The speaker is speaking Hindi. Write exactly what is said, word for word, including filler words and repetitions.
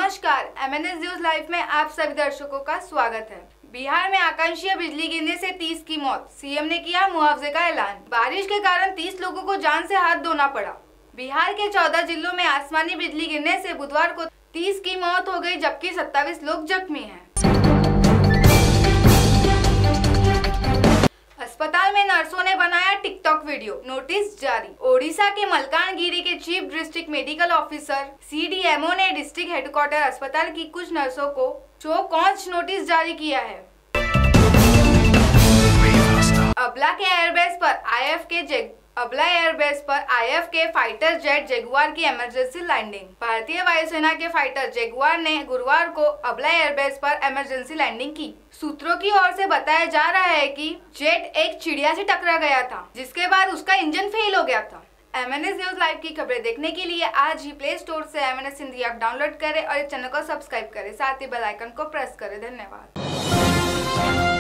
नमस्कार, एमएनएस न्यूज लाइव में आप सभी दर्शकों का स्वागत है। बिहार में आकाशीय बिजली गिरने से तीस की मौत, सीएम ने किया मुआवजे का ऐलान। बारिश के कारण तीस लोगों को जान से हाथ धोना पड़ा। बिहार के चौदह जिलों में आसमानी बिजली गिरने से बुधवार को तीस की मौत हो गई, जबकि सत्ताईस लोग जख्मी हैं। अस्पताल में नर्सों ने बनाया टिकटॉक वीडियो, नोटिस जारी। ओडिशा के मलकानगिरी के chief district medical officer CDMO ने डिस्ट्रिक्ट हेडक्वार्टर अस्पताल की कुछ नर्सों को शो कॉज नोटिस जारी किया है। अबला के एयरबेस पर आईएफ के जेग अबला एयरबेस पर आईएफ के फाइटर जेट जगुआर की इमरजेंसी लैंडिंग। भारतीय वायुसेना के फाइटर जगुआर ने गुरुवार को अबला एयरबेस पर इमरजेंसी लैंडिंग की। सूत्रों की ओर से बताया जा रहा है कि जेट एक चिड़िया से टकरा गया था, जिसके बाद उसका इंजन फेल हो गया था। एमएनएस न्यूज लाइव की खबरें देखने के लिए आज ही प्ले स्टोर से एमएनएस हिंदी ऐप डाउनलोड करें और इस चैनल को सब्सक्राइब करें, साथ ही बेल आइकन को प्रेस करें। धन्यवाद।